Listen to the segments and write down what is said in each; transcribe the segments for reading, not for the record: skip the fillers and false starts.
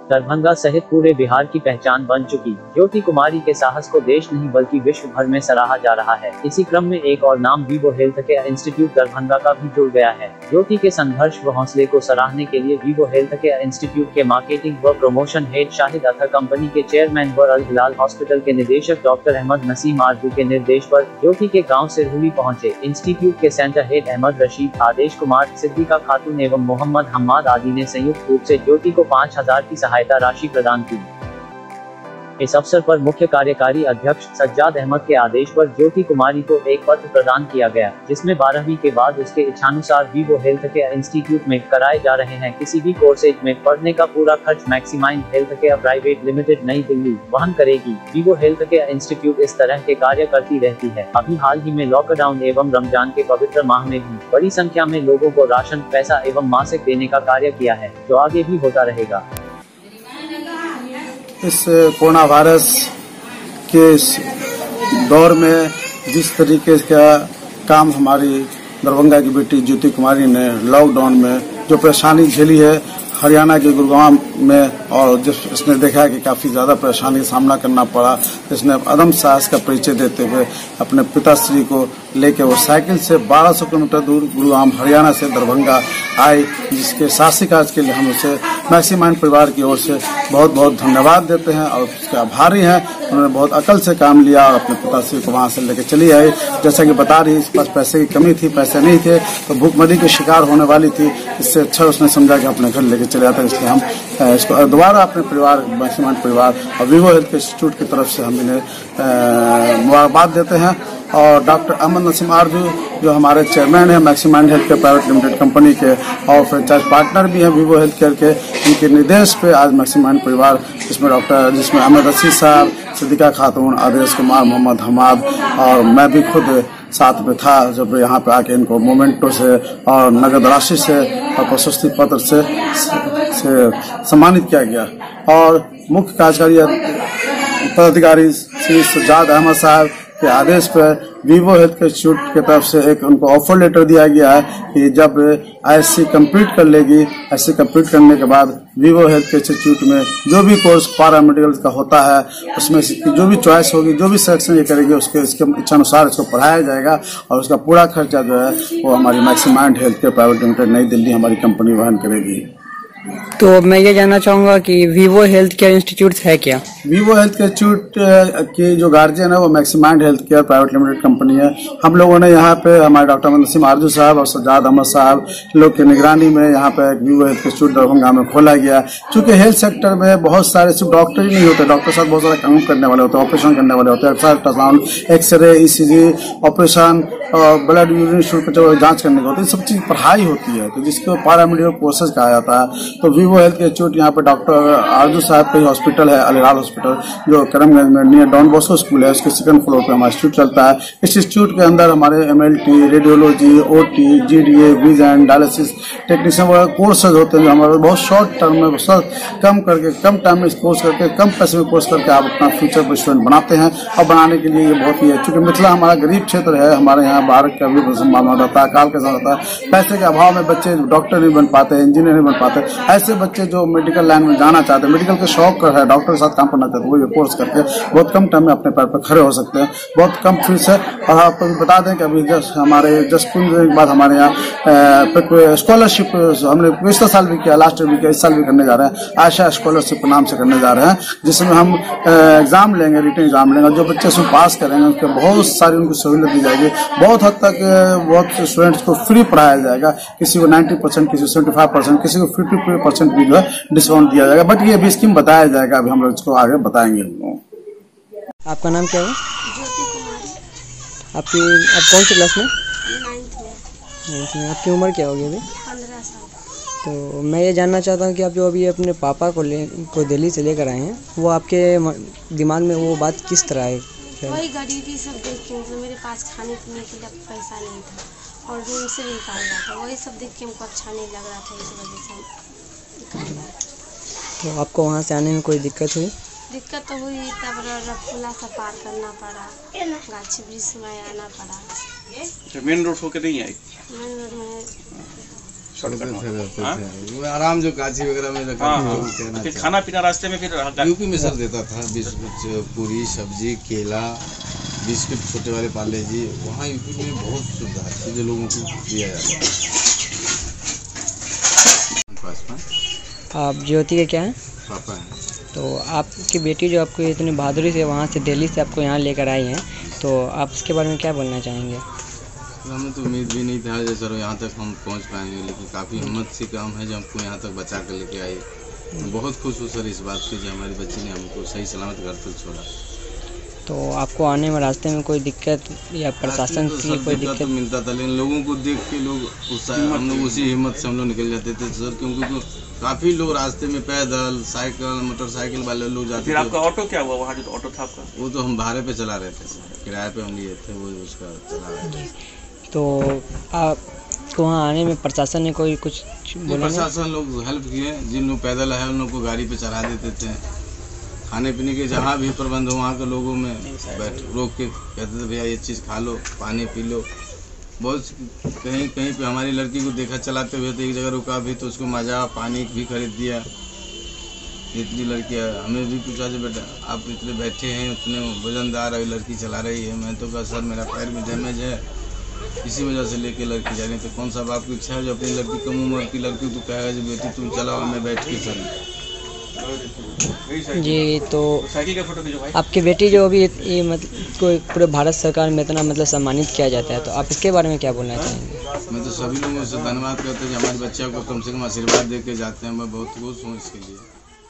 दरभंगा सहित पूरे बिहार की पहचान बन चुकी ज्योति कुमारी के साहस को देश नहीं बल्कि विश्व भर में सराहा जा रहा है। इसी क्रम में एक और नाम Vivo health care institute Darbhanga का भी जुड़ गया है। ज्योति के संघर्ष व हौसले को सराहने के लिए वीवो हेल्थ केयर इंस्टीट्यूट के मार्केटिंग व promotion head Shahid Athar, company के चेयरमैन व अल हिलाल हॉस्पिटल के निदेशक डॉक्टर अहमद नसीम आरजू के निर्देश पर ज्योति के गाँव सिरहुली पहुँचे। इंस्टीट्यूट के सेंटर हेड अहमद रशीद, आदेश कुमार, सिद्दीका खातून एवं मोहम्मद हम्माद आदि ने संयुक्त रूप से ज्योति को 5000 की सहायता राशि प्रदान की। इस अवसर पर मुख्य कार्यकारी अध्यक्ष सज्जाद अहमद के आदेश पर ज्योति कुमारी को एक पत्र प्रदान किया गया, जिसमें 12वीं के बाद उसके इच्छानुसार वीवो हेल्थ केयर इंस्टीट्यूट में कराए जा रहे हैं किसी भी कोर्सेज में पढ़ने का पूरा खर्च Maximind health care private limited नई दिल्ली वहन करेगी। वीवो हेल्थ केयर इंस्टीट्यूट इस तरह के कार्य करती रहती है। अभी हाल ही में लॉकडाउन एवं रमजान के पवित्र माह में भी बड़ी संख्या में लोगों को राशन, पैसा एवं मासिक देने का कार्य किया है, जो आगे भी होता रहेगा। इस कोरोना वायरस के दौर में जिस तरीके का काम हमारी दरभंगा की बेटी ज्योति कुमारी ने लॉकडाउन में जो परेशानी झेली है हरियाणा के गुरुग्राम में, और इसने देखा कि काफी ज्यादा परेशानी का सामना करना पड़ा, इसने अदम साहस का परिचय देते हुए अपने पिताश्री को लेकर वो साइकिल से 1200 किलोमीटर दूर गुरुग्राम हरियाणा से दरभंगा आई, जिसके साहसी कार्य के लिए हम उसे मैक्सिमाइंड परिवार की ओर से बहुत बहुत धन्यवाद देते हैं और उसके आभारी हैं। उन्होंने बहुत अकल से काम लिया और अपने पिताश्री को वहां से लेकर चली आई। जैसा कि बता रही, इस पास पैसे की कमी थी, पैसे नहीं थे तो भूखमरी के शिकार होने वाली थी। इससे अच्छा उसने समझा कि अपने घर लेके चले जाता है। इसलिए हम इसको दोबारा अपने परिवार, मैक्सिमाइंड परिवार और वीवो हेल्थ इंस्टीट्यूट की तरफ से हम इन्हें मुबारकबाद देते हैं। और डॉक्टर अहमद नसीम आरजू जो हमारे चेयरमैन है Maximind health care private limited company के और फ्रेंचाइज पार्टनर भी हैं वीवो हेल्थ केयर के, इनके निर्देश पे आज मैक्सिमाइंड परिवार जिसमें अहमद रशीद साहब, सिद्दीका खातून, आदेश कुमार, मोहम्मद हम्माद और मैं भी खुद साथ में था जब यहाँ पे आके इनको मोमेंटो से और नगद राशि से और प्रशस्ति पत्र से सम्मानित किया गया। और मुख्य कार्यकारी पदाधिकारी श्री सज्जाद अहमद साहब के आदेश पर वीवो हेल्थ केयर इंस्टीट्यूट की तरफ से एक उनको ऑफर लेटर दिया गया है कि जब आईएससी कंप्लीट कर लेगी, आईएससी कंप्लीट करने के बाद वीवो हेल्थ केयर इंस्टीट्यूट में जो भी कोर्स पैरामेडिकल का होता है उसमें जो भी चॉइस होगी, जो भी सिलेक्शन ये करेगी उसके इच्छानुसार इसको पढ़ाया जाएगा और उसका पूरा खर्चा जो है वो हमारी Maximind health care private limited नई दिल्ली हमारी कंपनी वहन करेगी। तो मैं ये जानना चाहूंगा कि वीवो हेल्थ केयर इंस्टीट्यूट है क्या? वीवो हेल्थ केयर इंस्टीट्यूट की जो गार्जियन है वो Maximind health care private limited company है। हम लोगों ने यहाँ पे हमारे डॉक्टर अहमद नसीम आरजू साहब और सज्जाद अहमद साहब लोग की निगरानी में यहाँ पे Vivo health care institute Darbhanga में खोला गया। चूंकि हेल्थ सेक्टर में बहुत सारे सिर्फ डॉक्टर ही नहीं होते, डॉक्टर साथ बहुत सारा काम करने वाले होते हैं, ऑपरेशन करने वाले होते हैं, अल्ट्रासाउंड, एक्सरे, ईसीजी, ऑपरेशन और ब्लड यूरिन शुल्क जो जांच करने को होती है, सब चीज पढ़ाई होती है तो जिसको पैरामेडिकल कोर्सेज कहा जाता है। तो वीवो हेल्थ केयर इंस्टीट्यूट यहाँ पे डॉक्टर आरजू साहब का हॉस्पिटल है, अल हिलाल हॉस्पिटल जो करमगंज में नियर डॉन बॉस्को स्कूल है, उसके सेकंड फ्लोर पे हमारा इंस्टीट्यूट चलता है। इस इंस्टीट्यूट के अंदर हमारे MLT, radiology, OT, GDA, vision, dialysis technician वगैरह कोर्सेज होते हैं जो हमारे बहुत शॉर्ट टर्म में कम करके, कम टाइम में कोर्स करके, कम पैसे में कोर्स करके आप अपना फ्यूचर पर स्टूडेंट बनाते हैं। और बनाने के लिए ये बहुत ही है, चूंकि मिथिला हमारा गरीब क्षेत्र है, हमारे यहाँ बाहर का भी संभावना रहता है, काल के साथ रहता है, पैसे के अभाव में बच्चे डॉक्टर नहीं बन पाते, इंजीनियर नहीं बन पाते। ऐसे बच्चे जो मेडिकल लाइन में जाना चाहते हैं, मेडिकल के शौक है, डॉक्टर के साथ काम करना चाहते हैं, वो ये कोर्स करके बहुत कम टाइम में अपने पैर पर खड़े हो सकते हैं। बहुत कम फीस है। और आपको बता दें कि अभी हमारे जस्ट कुछ दिन के बाद हमारे यहाँ स्कॉलरशिप हमने पिछले साल भी किया, लास्ट ईयर भी किया, इस साल भी करने जा रहे हैं। आशा स्कॉलरशिप नाम से करने जा रहे हैं, जिसमें हम एग्जाम लेंगे, रिटन एग्जाम लेंगे। जो बच्चे उसमें पास करेंगे उसके बहुत सारी उनको सहूलियत दी जाएगी। बहुत हद तक बहुत स्टूडेंट्स को फ्री पढ़ाया जाएगा, किसी को 90%, किसी को 75%, किसी को 50% भी जो है डिस्काउंट दिया जाएगा। बट ये भी स्कीम बताया जाएगा, अभी हम लोग इसको आगे बताएंगे। आपका नाम क्या है? ज्योति कुमारी। आप कौन सी क्लास में? 9th में। आपकी उम्र क्या होगी अभी? 15 साल। तो मैं ये जानना चाहता हूँ कि आप जो अभी अपने पापा को दिल्ली से लेकर आए हैं, वो आपके दिमाग में वो बात किस तरह है? वही गरीबी सब देख के, मतलब मेरे पास खाने पीने के लिए पैसा नहीं था और रूम से भी निकाल रहा था, वही सब देख के हमको अच्छा नहीं लग रहा था, इस वजह से हम निकाल रहे थे। तो आपको वहाँ से आने में कोई दिक्कत हुई? दिक्कत तो हुई, तब रफुला सा पार करना पड़ा, गाछी वृक्ष में आना पड़ा। मेन रोड होकर नहीं आई? मेन रोड में वो आराम जो काची वगैरह में रखा फिर खाना पीना रास्ते में फिर यूपी में सर देता था बिस्कुट पूरी सब्जी केला बिस्कुट छोटे वाले पाले जी वहाँ यूपी में बहुत सुविधा है जो लोगों को दिया जाता है। आप ज्योति के क्या हैं? पापा है। तो आपकी बेटी जो आपको इतनी बहादुरी से वहाँ से दिल्ली से आपको यहाँ लेकर आई हैं, तो आप इसके बारे में क्या बोलना चाहेंगे? हमें तो उम्मीद भी नहीं था जैसे सर यहाँ तक हम पहुँच पाएंगे, लेकिन काफ़ी हिम्मत से काम है जो हमको यहाँ तक बचा कर लेके आई। बहुत खुश हूँ सर इस बात से जो हमारी बच्ची ने हमको सही सलामत घर तक छोड़ा। तो आपको आने में रास्ते में कोई दिक्कत या प्रशासन की कोई दिक्कत? मिलता था, लेकिन लोगों को देख के लोग हम लोग उसी हिम्मत से हम लोग निकल जाते थे सर, क्योंकि काफ़ी लोग रास्ते में पैदल साइकिल मोटरसाइकिल वाले लोग जाते थे। फिर आपका ऑटो क्या हुआ? वहाँ जो ऑटो था आपका? वो तो हम भाड़े पे चला रहे थे सर, किराए पे हम लिए थे, वो उसका चला रहे थे। तो आपको वहाँ आने में प्रशासन ने कोई कुछ बोला? प्रशासन लोग हेल्प किए, जिन लोग पैदल है उन लोग को गाड़ी पे चढ़ा देते थे। खाने पीने के जहाँ भी प्रबंध हो वहाँ के लोगों में रोक के कहते थे भैया ये चीज़ खा लो पानी पी लो। बहुत कहीं कहीं पे हमारी लड़की को देखा चलाते हुए तो एक जगह रुका भी तो उसको मजा पानी भी खरीद दिया। इतनी लड़कियाँ हमें भी पूछा जो बेटा आप इतने बैठे हैं उतने वजनदार है लड़की चला रही है। मैं तो कहा सर मेरा पैर में डैमेज है इसी वजह से लेके लड़की जा रही है। तो कौन सा बाप की इच्छा है जो अपनी लड़की कम उम्र की लड़की को कहेगा जो बेटी तुम चलाओ मैं बैठ के चल। जी तो साइकिल का फोटो खींचो भाई। आपकी बेटी जो अभी ये मतलब कोई पूरे भारत सरकार में इतना मतलब सम्मानित किया जाता है, तो आप इसके बारे में क्या बोलना चाहेंगे? मैं तो सभी लोगों से धन्यवाद करते हैं जो हमारे बच्चे को कम से कम आशीर्वाद दे के जाते हैं। मैं बहुत खुश हूँ इसके लिए।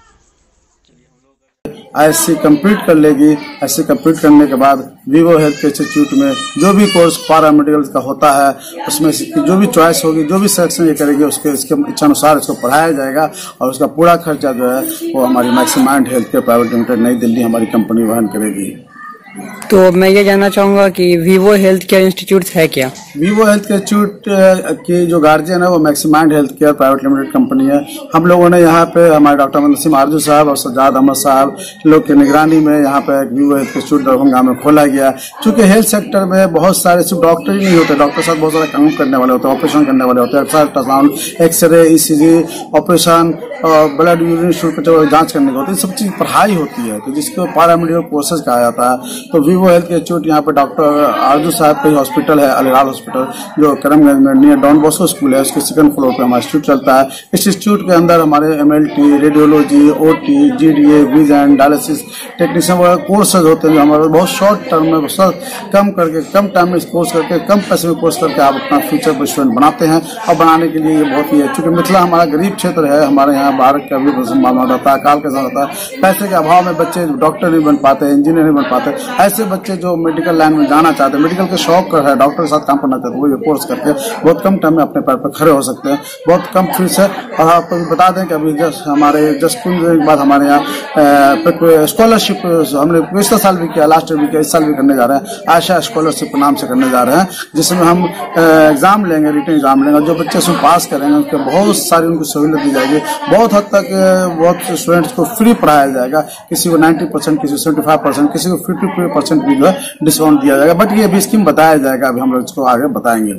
ISC कंप्लीट कर लेगी। ISC कंप्लीट करने के बाद वीवो हेल्थ इंस्टीट्यूट में जो भी कोर्स पैरामेडिकल का होता है उसमें जो भी चॉइस होगी जो भी सिलेक्शन ये करेगी उसके इच्छानुसार इसको पढ़ाया जाएगा और उसका पूरा खर्चा जो है वो हमारी Maximind health care private limited नई दिल्ली हमारी कंपनी वहन करेगी। तो मैं ये जानना चाहूँगा कि वीवो हेल्थ केयर इंस्टीट्यूट है क्या? वीवो हेल्थ केयर इंस्टीट्यूट की जो गार्जियन है वो Maximind health care private limited company है। हम लोगों ने यहाँ पे हमारे डॉक्टर नसीम आरजू साहब और सज्जाद अहमद साहब लोग की निगरानी में यहाँ पे Vivo health care institute Darbhanga में खोला गया। चूँकि हेल्थ सेक्टर में बहुत सारे सिर्फ डॉक्टर ही नहीं होते, डॉक्टर साथ बहुत सारे काम करने वाले होते हैं, ऑपरेशन करने वाले होते हैं, अल्ट्रासाउंड एक्सरे ECG ऑपरेशन और ब्लड यूरिन शुल्क जाँच करने के होते हैं। सब चीज़ पढ़ाई होती है तो जिसको पैरामेडिकल कोर्सेज कहा जाता है। तो वीवो हेल्थ केयर इंस्टीट्यूट यहाँ पे डॉक्टर आरजू साहब का हॉस्पिटल है अलीलाल हॉस्पिटल जो करमगंज में नियर डॉन बॉस्को स्कूल है उसके सेकंड फ्लोर पे हमारा इंस्टीट्यूट चलता है। इस इंस्टीट्यूट के अंदर हमारे MLT radiology OT GDA vision dialysis technician वगैरह कोर्सेज होते हैं जो हमारे बहुत शॉर्ट टर्म में कम करके कम टाइम में कोर्स करके कम पैसे में कोर्स करके आप अपना फ्यूचर स्टूडेंट बनाते हैं। और बनाने के लिए ये बहुत ही है चूँकि मिथिला हमारा गरीब क्षेत्र है, हमारे यहाँ भारत का भी संभावना रहता है, काल के साथ होता है, पैसे के अभाव में बच्चे डॉक्टर नहीं बन पाते, इंजीनियर नहीं बन पाते। ऐसे बच्चे जो मेडिकल लाइन में जाना चाहते हैं, मेडिकल के शौक है, डॉक्टर के साथ काम करना चाहते हैं, वो ये कोर्स करके बहुत कम टाइम में अपने पैर पर खड़े हो सकते हैं। बहुत कम फीस है। और आपको भी बता दें कि अभी हमारे जस्ट कुछ दिन बाद हमारे यहाँ स्कॉलरशिप हमने पिछले साल भी किया, लास्ट ईयर भी किया, इस साल भी करने जा रहे हैं। आशा स्कॉलरशिप नाम से करने जा रहे हैं जिसमें हम एग्जाम लेंगे, रिटन एग्जाम लेंगे। जो बच्चे उसमें पास करेंगे उसके बहुत सारी उनको सहूलियत दी जाएगी। बहुत हद तक बहुत स्टूडेंट्स को फ्री पढ़ाया जाएगा, किसी को 90%, किसी को 75%, किसी को 50% भी जो है डिस्काउंट दिया जाएगा। बट ये अभी स्कीम बताया जाएगा, अभी हम लोग इसको आगे बताएंगे।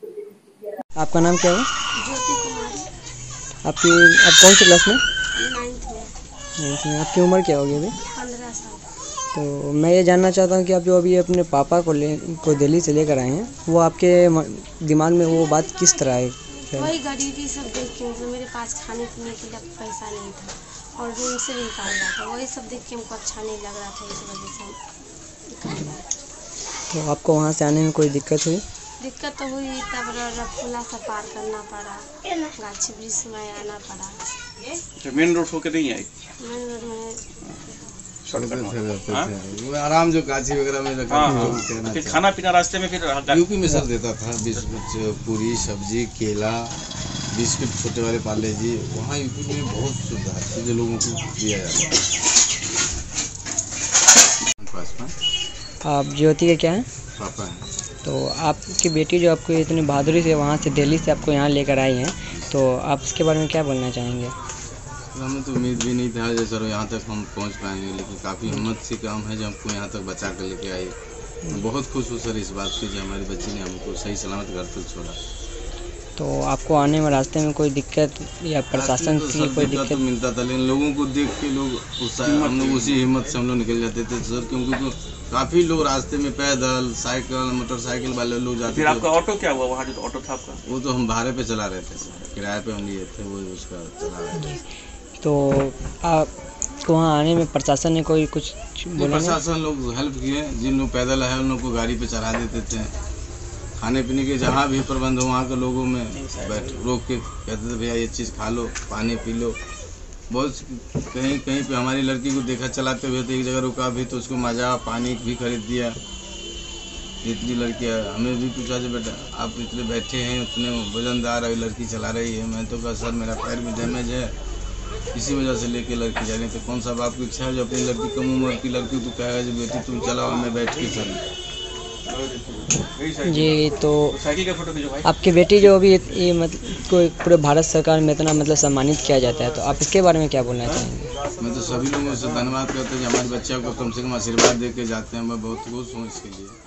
आपका नाम क्या है? ज्योति कुमारी। आप कौन सी क्लास में? 9th में। आपकी उम्र क्या होगी अभी? 15 साल। तो मैं ये जानना चाहता हूँ कि आप जो अभी अपने पापा को दिल्ली से लेकर आए हैं, वो आपके दिमाग में वो बात किस तरह है? वही गरीबी सब देख के मतलब मेरे पास खाने पीने के लिए पैसा नहीं था और रूम से भी निकाल रहा था, वही सब देख के हमको अच्छा नहीं लग रहा था, इस वजह से हम निकाल रहा था। तो आपको वहाँ से आने में कोई दिक्कत हुई? दिक्कत तो हुई, तब रफुला से पार करना पड़ा, गाछी वृक्ष में आना पड़ा। मेन रोड होके नहीं आई? मेन रोड में वो आराम जो काची वगैरह में रखा। फिर खाना पीना रास्ते में फिर यूपी में सर देता था बिस्कुट पूरी सब्जी केला बिस्कुट छोटे वाले पाले जी वहाँ यूपी में बहुत सुविधा है जो लोगों को दिया जाता है। आप ज्योति के क्या हैं? पापा है। तो आपकी बेटी जो आपको इतनी बहादुरी से वहाँ से दिल्ली से आपको यहाँ लेकर आई हैं, तो आप इसके बारे में क्या बोलना चाहेंगे? हमें तो उम्मीद भी नहीं था जैसे सर यहाँ तक हम पहुँच पाएंगे, लेकिन काफ़ी हिम्मत से काम है जो हमको यहाँ तक बचा कर लेके आई। बहुत खुश हूँ सर इस बात से जो हमारी बच्ची ने हमको सही सलामत घर तक छोड़ा। तो आपको आने में रास्ते में कोई दिक्कत या प्रशासन तो की सर कोई दिक्कत दिक्कत? तो मिलता था, लेकिन लोगों को देख के लोग उत्साह, हम लोग उसी हिम्मत से हम लोग निकल जाते थे सर, क्योंकि तो काफ़ी लोग रास्ते में पैदल, साइकिल, मोटरसाइकिल वाले लोग जाते फिर थे। आपका ऑटो क्या हुआ वहाँ जो ऑटो था आपका? वो तो हम भाड़े पे चला रहे थे सर, किराए पे हम लिए थे, वो उसका चला रहे थे। तो आपको वहाँ आने में प्रशासन ने कोई कुछ बोला नहीं? प्रशासन लोग हेल्प किए, जिन लोग पैदल है उन लोग को गाड़ी पे चढ़ा देते थे। खाने पीने के जहाँ भी प्रबंध हो वहाँ के लोगों में बैठ रोक के कहते थे भैया ये चीज़ खा लो, पानी पी लो। बहुत कहीं कहीं पे हमारी लड़की को देखा चलाते हुए तो एक जगह रुका भी तो उसको मजा पानी भी खरीद दिया। इतनी लड़कियाँ हमें भी पूछा जो बेटा आप इतने बैठे हैं, उतने वजनदार है, लड़की चला रही है। मैं तो कहा सर मेरा पैर में डैमेज है, इसी वजह से लेके लड़की जा रही। तो कौन सा बाप की इच्छा है जो अपनी लड़की कम उम्र की लड़की को कहेगा जो बेटी तुम चलाओ मैं बैठ के चलूँ। जी, तो साइकिल का फोटो खींचो भाई। आपकी बेटी जो अभी ये मतलब कोई पूरे भारत सरकार में इतना मतलब सम्मानित किया जाता है, तो आप इसके बारे में क्या बोलना चाहेंगे? मैं तो सभी लोगों से धन्यवाद करता हूँ कि हमारे बच्चा को कम से कम आशीर्वाद दे के जाते हैं। मैं बहुत खुश हूँ इसके लिए।